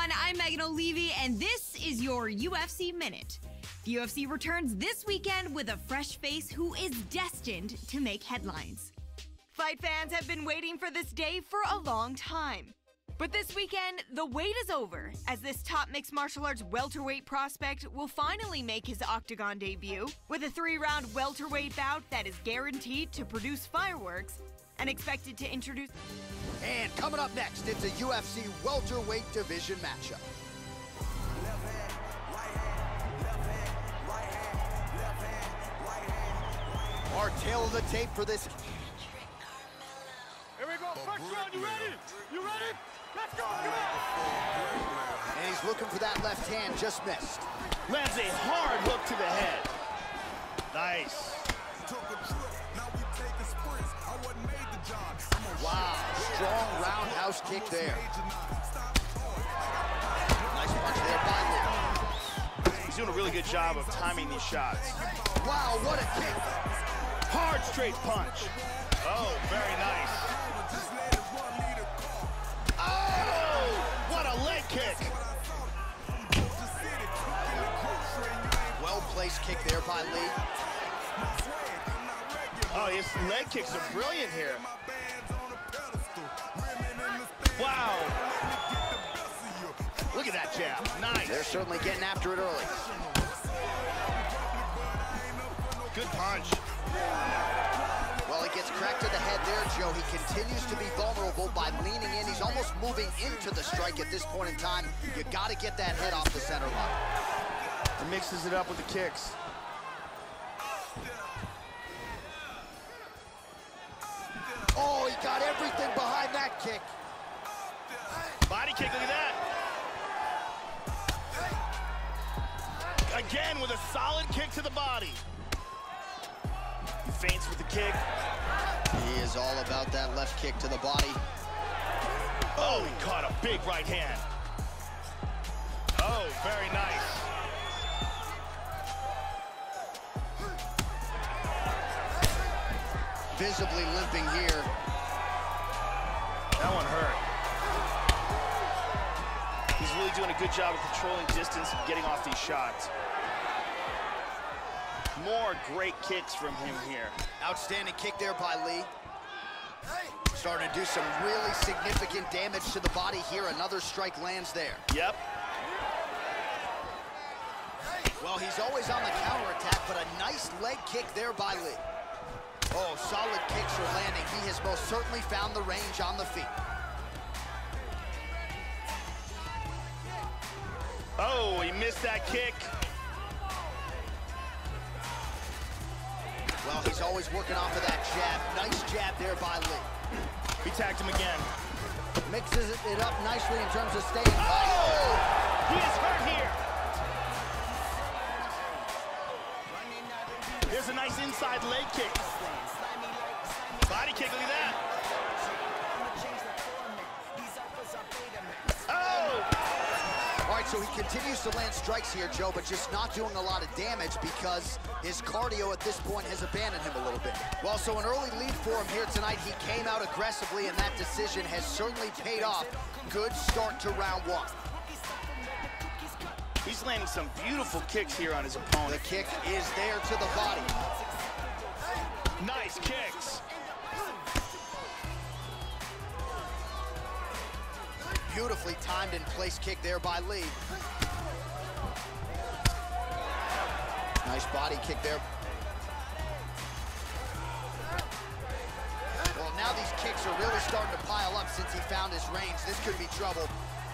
everyone, I'm Megan O'Leary, and this is your UFC Minute. The UFC returns this weekend with a fresh face who is destined to make headlines. Fight fans have been waiting for this day for a long time. But this weekend, the wait is over, as this top mixed martial arts welterweight prospect will finally make his octagon debut with a 3-round welterweight bout that is guaranteed to produce fireworks and expected to introduce... And coming up next, it's a UFC welterweight division matchup. Our tail of the tape for this. Here we go, first round, you ready? You ready? Let's go, come on! And he's looking for that left hand, just missed. Lands a hard hook to the head. Nice. Wow, strong roundhouse kick there. Nice punch there by Lee. He's doing a really good job of timing these shots. Wow, what a kick. Hard straight punch. Oh, very nice. Oh, what a leg kick. Well-placed kick there by Lee. Oh, his leg kicks are brilliant here. Wow. Look at that jab. Nice. They're certainly getting after it early. Good punch. Well, he gets cracked to the head there, Joe. He continues to be vulnerable by leaning in. He's almost moving into the strike at this point in time. You got to get that head off the center line. He mixes it up with the kicks. Oh, he got everything behind that kick. Body kick, look at that. Again with a solid kick to the body. He feints with the kick. He is all about that left kick to the body. Oh, he caught a big right hand. Oh, very nice. Visibly limping here. That one hurt. He's really doing a good job of controlling distance and getting off these shots. More great kicks from him here. Outstanding kick there by Lee. Starting to do some really significant damage to the body here. Another strike lands there. Yep. Well, he's always on the counterattack, but a nice leg kick there by Lee. Oh, solid kicks are landing. He has most certainly found the range on the feet. Oh, he missed that kick. Well, he's always working off of that jab. Nice jab there by Lee. He tagged him again. Mixes it up nicely in terms of staying. Oh! He is hurt here. There's a nice inside leg kick. Body kick, look at that. Oh! All right, so he continues to land strikes here, Joe, but just not doing a lot of damage because his cardio at this point has abandoned him a little bit. Well, so an early lead for him here tonight. He came out aggressively, and that decision has certainly paid off. Good start to round one. He's landing some beautiful kicks here on his opponent. The kick is there to the body. Nice kicks. Beautifully timed and placed kick there by Lee. Nice body kick there. Well, now these kicks are really starting to pile up since he found his range. This could be trouble.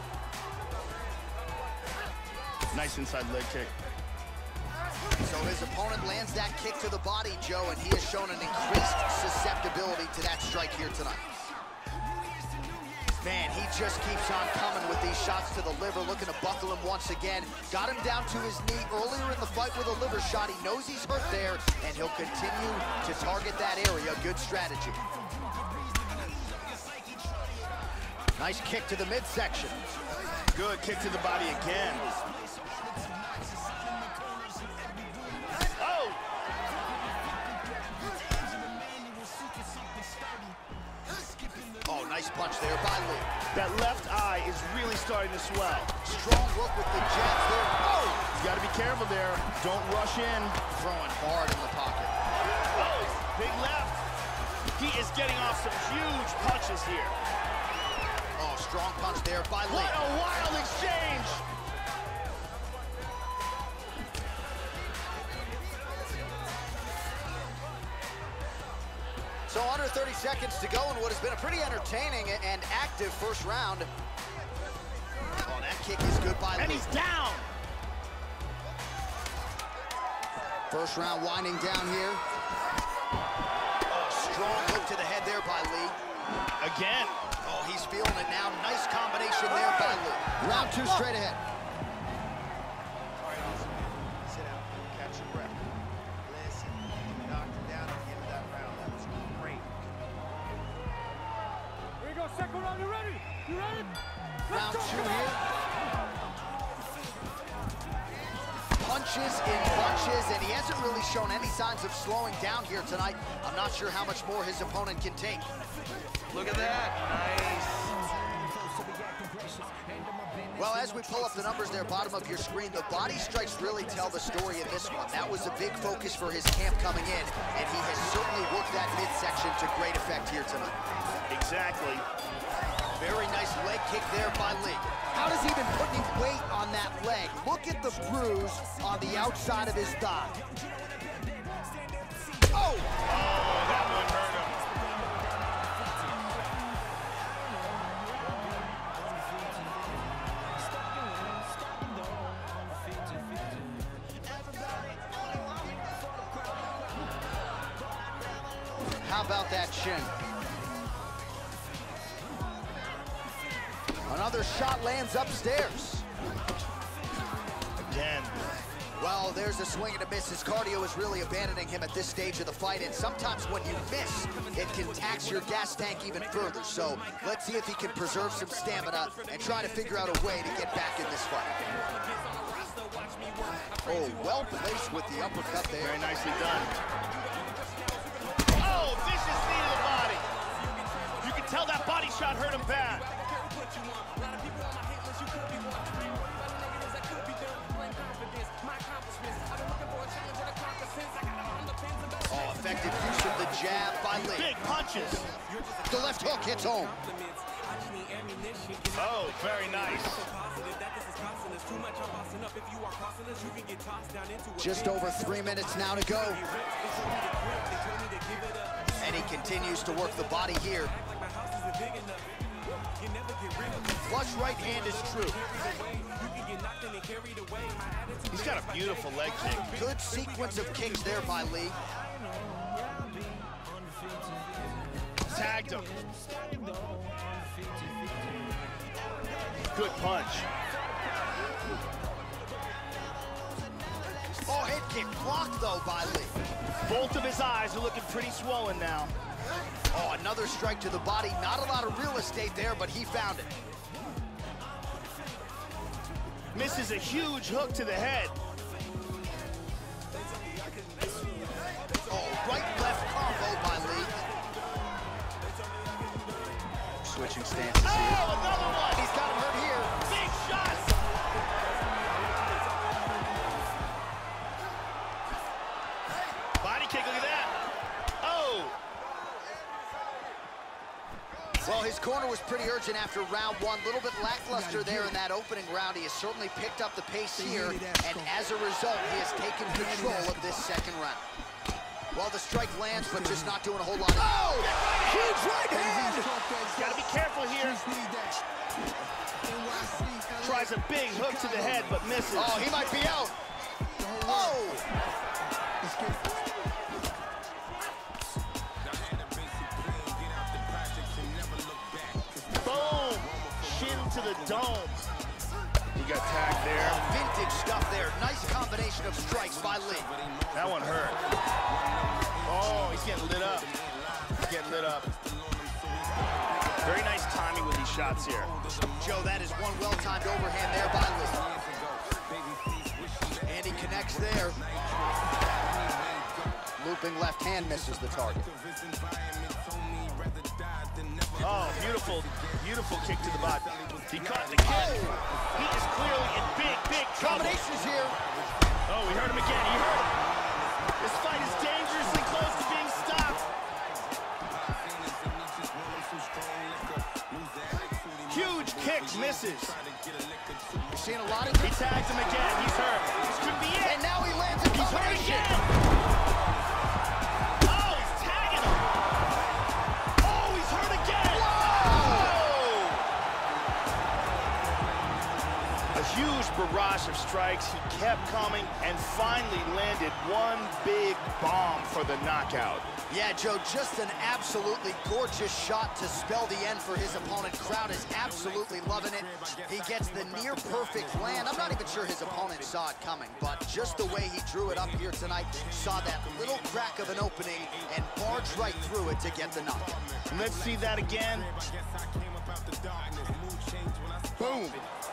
Nice inside leg kick. So his opponent lands that kick to the body, Joe, and he has shown an increased susceptibility to that strike here tonight. Man, he just keeps on coming with these shots to the liver, looking to buckle him once again. Got him down to his knee earlier in the fight with a liver shot. He knows he's hurt there, and he'll continue to target that area. Good strategy. Nice kick to the midsection. Good kick to the body again. Oh! Oh, nice punch there by Lee. That left eye is really starting to swell. Strong work with the jabs there. Oh! You got to be careful there. Don't rush in. Throwing hard in the pocket. Oh, big left. He is getting off some huge punches here. Oh, strong punch there by Lee. What a wild exchange. So under 30 seconds to go in what has been a pretty entertaining and active first round. Oh, that kick is good by Lee. And he's down. First round winding down here. Oh, strong hook to the head there by Lee. Again. Oh, he's feeling it now. Nice combination there by Lee. Round two straight ahead. All right, awesome. Sit down. Catch your breath. Listen. You knocked him down at the end of that round. That was great. Here we go, second round. You ready? You ready? Round two here. Punches in bunches, and he hasn't really shown any signs of slowing down here tonight. I'm not sure how much more his opponent can take. Look at that. Nice. Well, as we pull up the numbers there, bottom of your screen, the body strikes really tell the story in this one. That was a big focus for his camp coming in, and he has certainly worked that midsection to great effect here tonight. Exactly. Very nice leg kick there by Lee. How does he even put any weight on that leg? Look at the bruise on the outside of his thigh. Oh! Oh, that one hurt him. How about that shin? Another shot lands upstairs. Again. Well, there's a swing and a miss. His cardio is really abandoning him at this stage of the fight, and sometimes when you miss, it can tax your gas tank even further. So let's see if he can preserve some stamina and try to figure out a way to get back in this fight. Oh, well placed with the uppercut there. Very nicely done. Oh, vicious knee to the body. You can tell that body shot hurt him bad. Oh, effective use of the jab by Lee. Big punches. The left hook hits home. Oh, very nice. Just over 3 minutes now to go. And he continues to work the body here. Flush right hand is true. He's got a beautiful leg kick. Good sequence of kicks there by Lee. Tagged him. Good punch. Oh, head kick blocked though by Lee. Both of his eyes are looking pretty swollen now. Oh, another strike to the body. Not a lot of real estate there, but he found it. Misses a huge hook to the head. Oh, right-left combo by Lee. Switching stances here. Oh, another one! He's got him hurt here. Big shot! Body kick, look at that. Oh! Well, his corner was pretty urgent after round one. A little bit lackluster there in that opening round. He has certainly picked up the pace here, and as a result, he has taken control of this second round. Well, the strike lands, but just not doing a whole lot. Oh! Huge right hand! Got to be careful here. Tries a big hook to the head, but misses. Oh, he might be out. Oh! Boom! Shin to the dome. He got tagged there. Vintage stuff there. Nice combination of strikes by Lee. That one hurt. Oh, he's getting lit up. He's getting lit up. Very nice timing with these shots here. Joe, that is one well-timed overhand there by Lee. And he connects there. Looping left hand misses the target. Oh, beautiful Beautiful, beautiful kick to the body. He caught the kick. He is clearly in big, big trouble. Combinations here. Oh, we heard him again. He heard him. This fight is dangerously close to being stopped. Huge kick misses. You're seeing a lot of... He tags him again. He's hurt. This could be it. And now he lands a He's hurt combination. again. Oh, he's tagging him. Oh, he's hurt again. Whoa! A huge barrage of strikes. He kept coming and finally landed one big bomb for the knockout. Yeah, Joe, just an absolutely gorgeous shot to spell the end for his opponent. Crowd is absolutely loving it. He gets the near-perfect land. I'm not even sure his opponent saw it coming, but just the way he drew it up here tonight, saw that little crack of an opening and barged right through it to get the knockout. Let's see that again. Boom.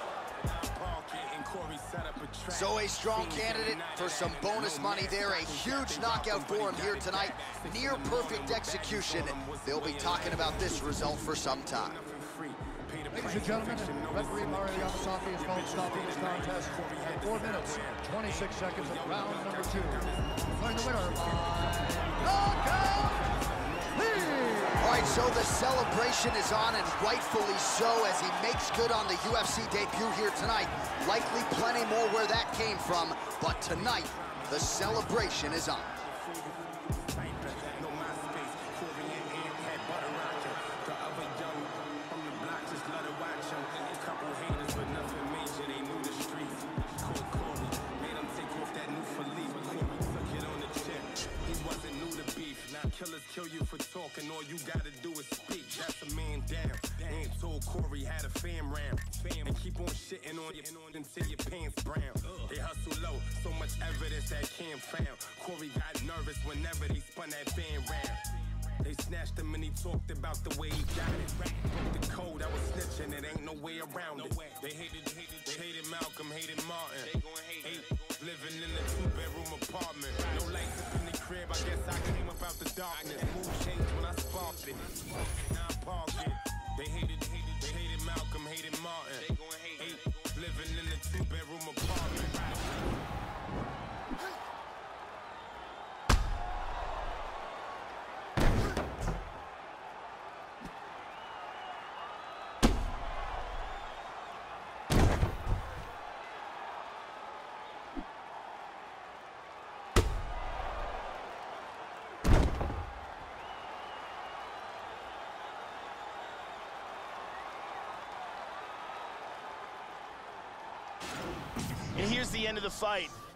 So a strong candidate for some bonus money there. A huge knockout for him here tonight. Near perfect execution. They'll be talking about this result for some time. Ladies and gentlemen, referee Mario Yamasaki has called stopping this contest at 4 minutes, 26 seconds of round number 2. Declaring the winner by knockout. All right, so the celebration is on, and rightfully so, as he makes good on the UFC debut here tonight. Likely plenty more where that came from, but tonight, the celebration is on. Killers kill you for talking, all you gotta do is speak. That's a man down. Ain't told Corey had a fam round. And keep on shitting on you until your pants brown. They hustle low, so much evidence that Cam found. Corey got nervous whenever they spun that fan round. They snatched him and he talked about the way he got it. Broke the code, I was snitching, it ain't no way around it. They hated Malcolm, hated Martin. They gon' hate living in a 2-bedroom apartment. No lights up in the crib, I guess I came up out the darkness. Mood changed when I sparked it. Now I parked it. They hated Malcolm, hated Martin. They gon' hate living in a 2-bedroom apartment. And here's the end of the fight.